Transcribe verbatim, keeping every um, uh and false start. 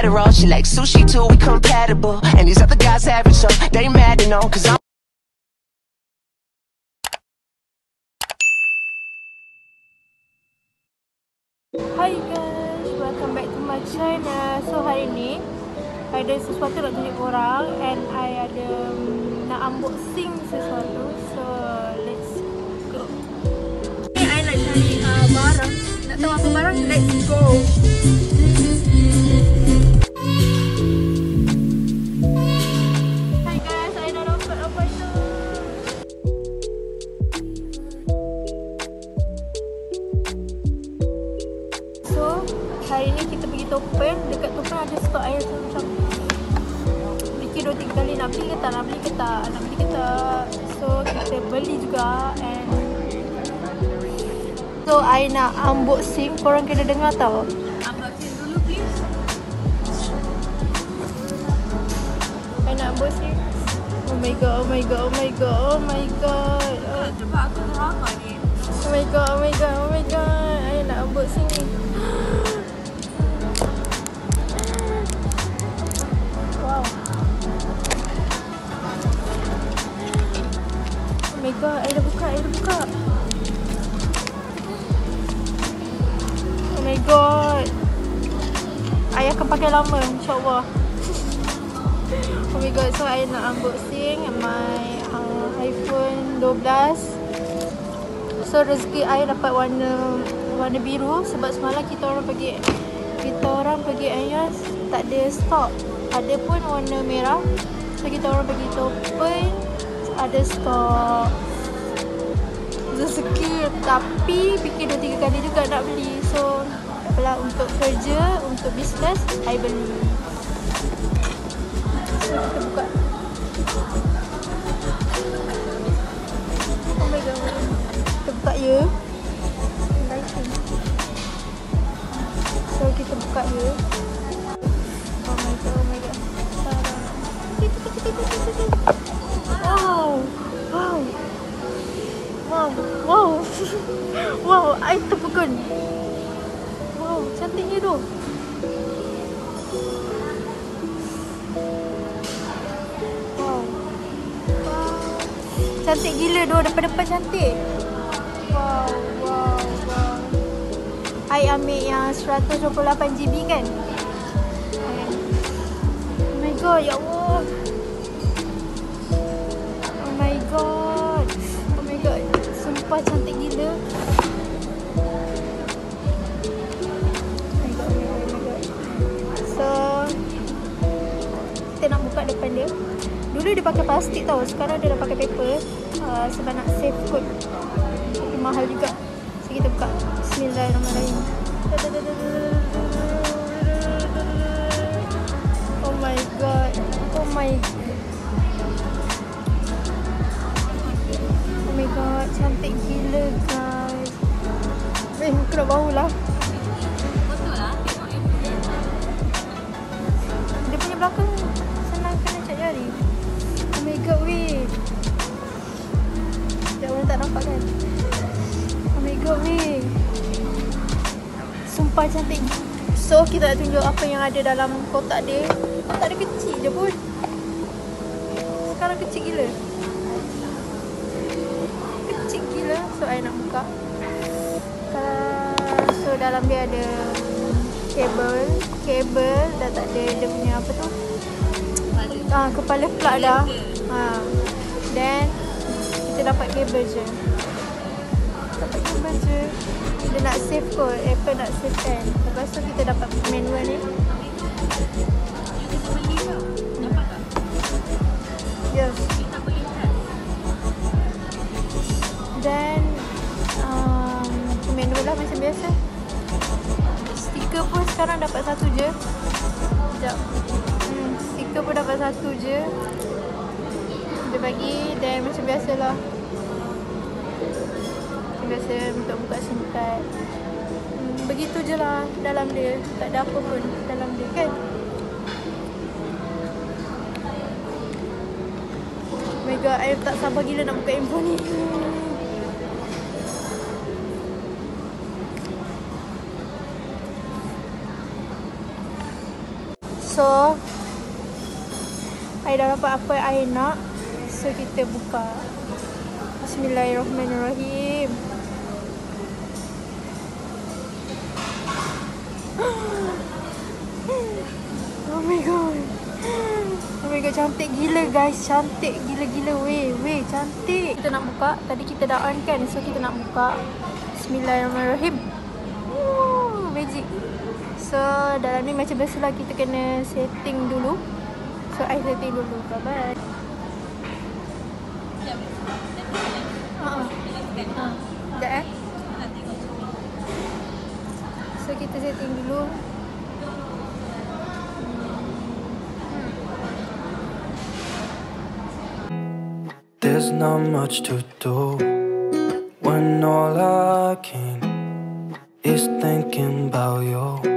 Adderall. She like sushi too, we compatible. And these other guys average, so they mad and all, cause I'm Hi guys, welcome back to my channel. So hari ni ada sesuatu nak tunjuk korang, and I ada um, nak unboxing sesuatu. So let's go. Ni I nak cari uh, barang. Nak tahu apa barang? Let's go. Hi guys, I dah dapat apa itu. So hari ni kita pergi Topen. Dekat Topen ada stok air macam fikir dua tiga kali nak beli ke tak, nak beli ke tak, nak beli ke tak. So kita beli juga. And so I nak unboxing. Korang kena dengar tau. Unboxing dulu please. I nak unboxing. Oh my god, oh my god, oh my god, oh my god. Oh. Sebab aku ramai ni. Oh my god, oh my god, oh my god. I nak unboxing ni. Wow. Oh my god, I dah buka, I dah buka. Oh my god. I akan pakai lama, insyaAllah. Oh my god, so I nak unboxing my uh, iPhone twelve. So rezeki I dapat warna warna biru sebab semalam kita orang pergi kita orang pergi Ayas tak ada stok. Ada pun warna merah. So kita orang pergi Topen ada stok. Rezeki, tapi fikir dua tiga kali juga nak beli. So apalah, untuk kerja, untuk bisnes I beli. So kita buka. Oh my god. Kita buka ya. So kita buka ya. Oh my god, oh my god. Wow. Wow. Wow. Wow. Wow, I terpukul. Wow, cantiknya tu. Wow. Wow. Cantik gila tu, depan-depan cantik. Wow, wow, wow. I ambil yang seratus dua puluh lapan GB kan. Oh my god, ya Allah. Oh my god. Oh my god. Sumpah cantik gila. Oh my god, oh my god, oh my god. So kita nak buka depan dia. Dulu dia pakai plastik tau, sekarang dia dah pakai paper uh, sebab nak save food. Tapi mahal juga. So kita buka. Bismillahirrahmanirrahim. Oh my god. Oh my Oh my god, cantik gila guys. Eh, aku nak bau lah. Betul lah, tengok yang punya. Dia punya belakang senang kena cak jari. Oh my god, weh. Sekejap, orang tak nampak kan. Oh my god, weh. Sumpah cantik. So kita nak tunjuk apa yang ada dalam kotak dia. Kotak dia kecil je pun. Sekarang kecil gila. Kecil gila. So I nak buka. So dalam dia ada kabel. Kabel dah tak ada dia punya apa tu, kepala, ah, kepala plug dah. ha. Then kita dapat kabel je. Dapat kabel je. Dia nak save kot, Apple nak save kan. Lepas tu kita dapat manual ni. Kita beli tau, dapat tak? Yes. Kita beli kan. Then um, manual lah macam biasa. Stiker pun sekarang dapat satu je. Sekejap. hmm, Stiker pun dapat satu je. Dia bagi. Dan macam biasalah, biasa untuk buka SIM card. hmm, Begitu je lah dalam dia. Tak ada apa pun dalam dia kan. Oh my god, I tak sabar gila nak buka handphone ni. So I dah dapat apa yang I nak. So kita buka. Bismillahirrahmanirrahim. Oh my god. Oh my god, cantik gila guys. Cantik gila-gila. Weh, weh, cantik. Kita nak buka. Tadi kita dah on kan. So kita nak buka. Bismillahirrahmanirrahim. Woo, magic. So dalam ni macam biasalah kita kena setting dulu. So I setting dulu. Bye bye. Haa. Haa. Sekejap eh. So kita setting dulu. There's not much to do when all I can is thinking about you.